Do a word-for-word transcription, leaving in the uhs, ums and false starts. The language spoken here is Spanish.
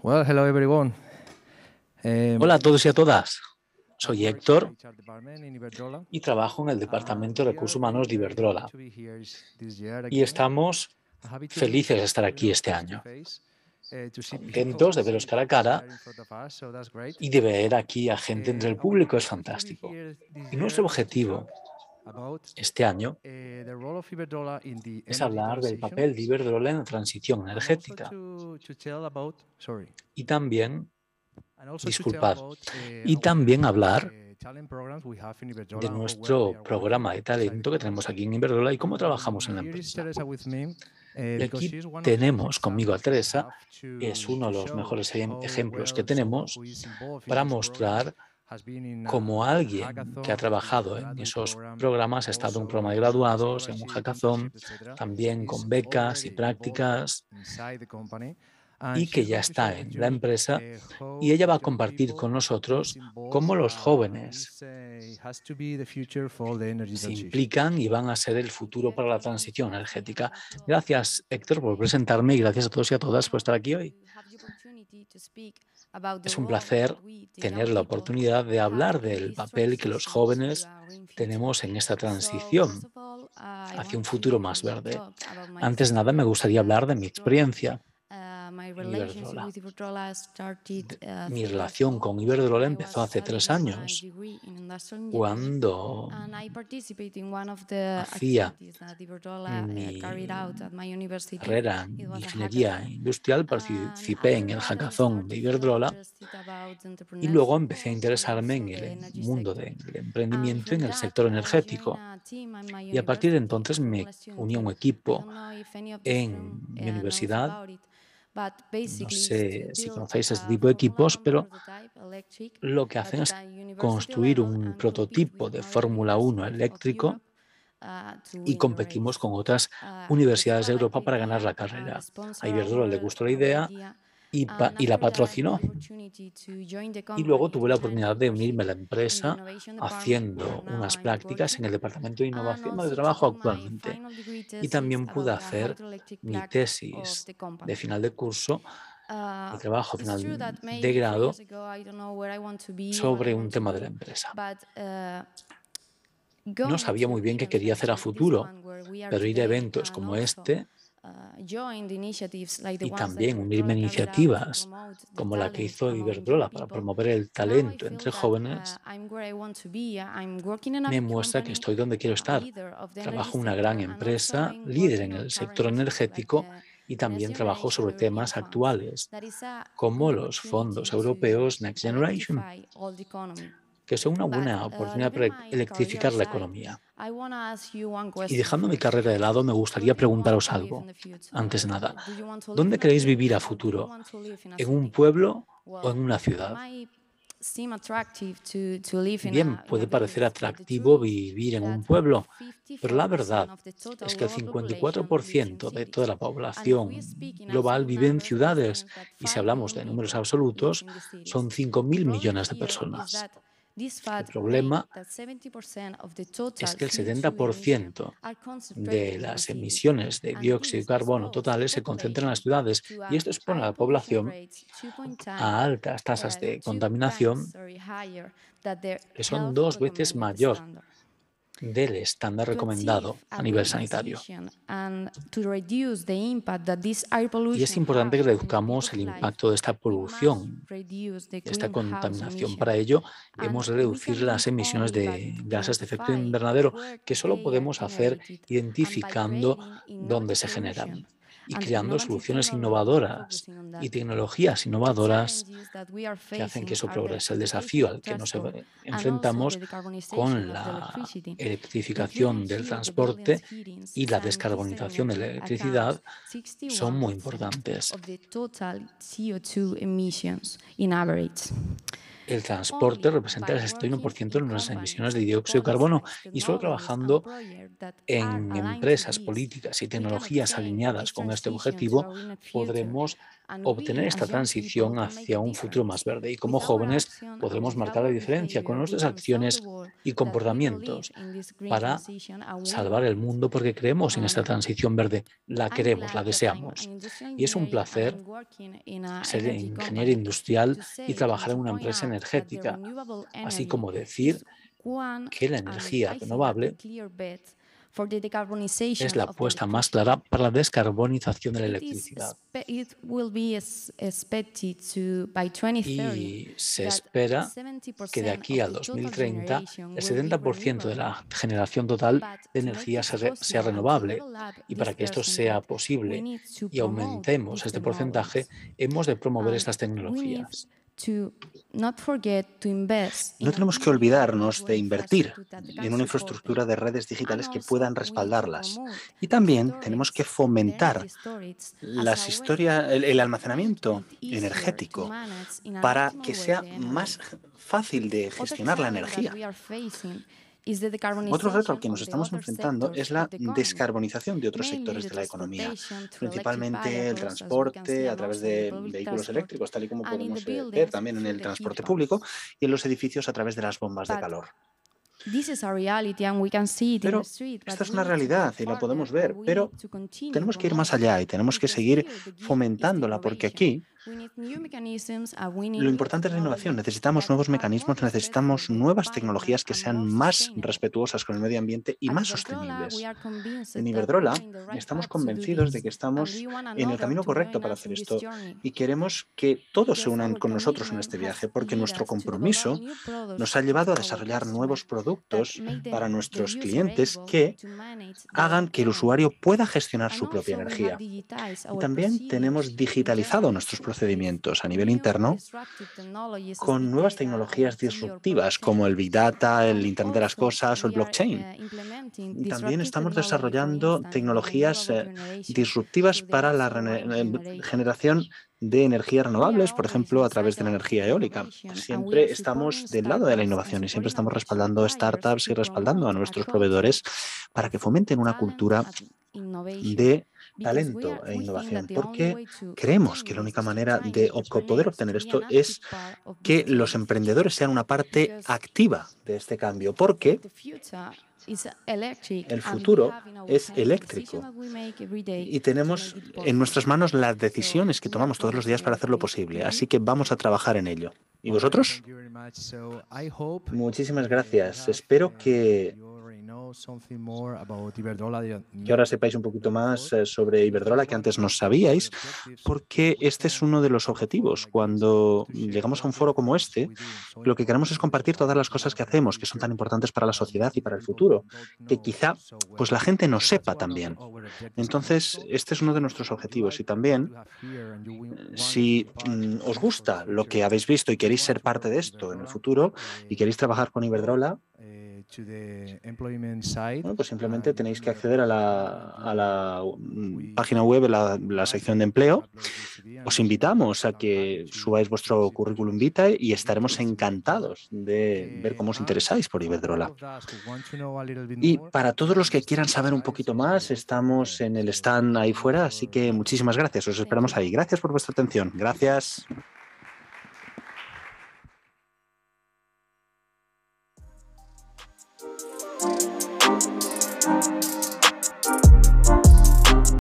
Well, hello everyone. Eh, Hola a todos y a todas. Soy I work in Héctor the H R department in Iberdrola. y trabajo en el Departamento Um, de we are Recursos Humanos de very, very happy Iberdrola. to be here is- this year Y again. estamos Happy to meet felices de estar you aquí know, este face to año, face, eh, to see people contentos de veros cara a sitting cara there in front of us, so that's great. y de ver aquí a gente entre Eh, el our público. Es objective to be fantástico. here this Y nuestro year is to objetivo talk about este año eh, the role of Iberdrola in the es energy hablar del transition, papel de Iberdrola en la transición and also energética to, to tell about, sorry, y también, and also to tell disculpad, about eh, y our también hablar eh, talent programs we have in de Iberdrola, how well they nuestro are working programa de inside the talento que company. tenemos aquí en Iberdrola y cómo trabajamos en And la here is empresa. Teresa with me, eh, Y because aquí she's one of the best tenemos conmigo a examples we Teresa, have que es to, uno to de los show mejores ejem- how ejemplos que well someone tenemos who is involved in para those programs mostrar has been in cómo a, in a alguien que ha hackathon, has been in a trabajado en graduate esos program, programas, ha estado en un also programa de in a graduados, en un scholarship, hackathon, internship, et cetera, también is con becas y already involved prácticas, inside the company. And y que she's ya going to share está with en la you empresa. eh, Y how ella va a young compartir people con nosotros is involved cómo los uh, jóvenes is, uh, has to be the future for the energy se transition. implican y van a ser el futuro para la transición energética. Gracias, Héctor, por presentarme y gracias a todos y a todas por estar aquí hoy. Es un placer tener la oportunidad de hablar del papel que los jóvenes tenemos en esta transición hacia un futuro más verde. Antes de nada, me gustaría hablar de mi experiencia en Iberdrola. De- Mi relación con Iberdrola empezó hace tres años, cuando hacía mi carrera en ingeniería industrial, participé en el hackathon de Iberdrola y luego empecé a interesarme en el mundo del emprendimiento en el sector energético. Y a partir de entonces me uní a un equipo en mi universidad. No sé si conocéis este tipo de equipos, pero lo que hacen es construir un prototipo de Fórmula uno eléctrico y competimos con otras universidades de Europa para ganar la carrera. A Iberdrola le gustó la idea y, pa- y la patrocinó. Y luego tuve la oportunidad de unirme a la empresa haciendo unas prácticas en el Departamento de Innovación donde trabajo actualmente. Y también pude hacer mi tesis de final de curso, mi trabajo final de grado sobre un tema de la empresa. No sabía muy bien qué quería hacer a futuro, pero ir a eventos como este y también unirme a iniciativas como la que hizo Iberdrola para promover el talento entre jóvenes me muestra que estoy donde quiero estar. Trabajo en una gran empresa, líder en el sector energético y también trabajo sobre temas actuales como los fondos europeos Next Generation, que son una buena oportunidad para electrificar la economía. Y dejando mi carrera de lado, me gustaría preguntaros algo. Antes de nada, ¿dónde queréis vivir a futuro? ¿En un pueblo o en una ciudad? Bien, puede parecer atractivo vivir en un pueblo, pero la verdad es que el cincuenta y cuatro por ciento de toda la población global vive en ciudades y si hablamos de números absolutos, son cinco mil millones de personas. El problema es que el setenta por ciento de las emisiones de dióxido de carbono totales se concentran en las ciudades y esto expone a la población a altas tasas de contaminación que son dos veces mayor del estándar recomendado a nivel sanitario. Y es importante que reduzcamos el impacto de esta polución, de esta contaminación. Para ello, hemos de reducir las emisiones de gases de efecto invernadero, que solo podemos hacer identificando dónde se generan y creando soluciones innovadoras y tecnologías innovadoras que hacen que eso progrese. El desafío al que nos enfrentamos con la electrificación del transporte y la descarbonización de la electricidad son muy importantes. El transporte representa el sesenta y uno por ciento de nuestras emisiones de dióxido de carbono y solo trabajando en empresas, políticas y tecnologías alineadas con este objetivo podremos obtener esta transición hacia un futuro más verde. Y como jóvenes podremos marcar la diferencia con nuestras acciones y comportamientos para salvar el mundo, porque creemos en esta transición verde, la queremos, la deseamos. Y es un placer ser ingeniero industrial y trabajar en una empresa energética, así como decir que la energía renovable es la apuesta más clara para la descarbonización de la electricidad. Y se espera que de aquí al dos mil treinta el setenta por ciento de la generación total de energía sea renovable. Y para que esto sea posible y aumentemos este porcentaje, hemos de promover estas tecnologías. No tenemos que olvidarnos de invertir en una infraestructura de redes digitales que puedan respaldarlas. Y también tenemos que fomentar las historias, el, el almacenamiento energético para que sea más fácil de gestionar la energía. Otro reto al que nos estamos enfrentando es la descarbonización de otros sectores de la economía, principalmente el transporte a través de vehículos eléctricos, tal y como podemos ver también en el transporte público y en los edificios a través de las bombas de calor. Pero esta es una realidad y la podemos ver, pero tenemos que ir más allá y tenemos que seguir fomentándola, porque aquí lo importante es la innovación. Necesitamos nuevos mecanismos, necesitamos nuevas tecnologías que sean más respetuosas con el medio ambiente y más sostenibles. En Iberdrola estamos convencidos de que estamos en el camino correcto para hacer esto y queremos que todos se unan con nosotros en este viaje, porque nuestro compromiso nos ha llevado a desarrollar nuevos productos para nuestros clientes que hagan que el usuario pueda gestionar su propia energía. Y también tenemos digitalizado nuestros procedimientos a nivel interno con nuevas tecnologías disruptivas como el Big Data, el Internet de las Cosas o el blockchain. Y también estamos desarrollando tecnologías eh, disruptivas para la generación de energías renovables, por ejemplo, a través de la energía eólica. Siempre estamos del lado de la innovación y siempre estamos respaldando startups y respaldando a nuestros proveedores para que fomenten una cultura de talento e innovación, porque creemos que la única manera de poder obtener esto es que los emprendedores sean una parte activa de este cambio, porque el futuro es eléctrico y tenemos en nuestras manos las decisiones que tomamos todos los días para hacerlo posible, así que vamos a trabajar en ello. ¿Y vosotros? Muchísimas gracias. Espero que que ahora sepáis un poquito más sobre Iberdrola que antes no sabíais, porque este es uno de los objetivos. Cuando llegamos a un foro como este, lo que queremos es compartir todas las cosas que hacemos, que son tan importantes para la sociedad y para el futuro, que quizá pues la gente no sepa también. Entonces, este es uno de nuestros objetivos. Y también, si mm, os gusta lo que habéis visto y queréis ser parte de esto en el futuro y queréis trabajar con Iberdrola, bueno, pues simplemente tenéis que acceder a la, a la página web, la, la sección de empleo. Os invitamos a que subáis vuestro currículum vitae y estaremos encantados de ver cómo os interesáis por Iberdrola. Y para todos los que quieran saber un poquito más, estamos en el stand ahí fuera, así que muchísimas gracias. Os esperamos ahí. Gracias por vuestra atención. Gracias. Thank you.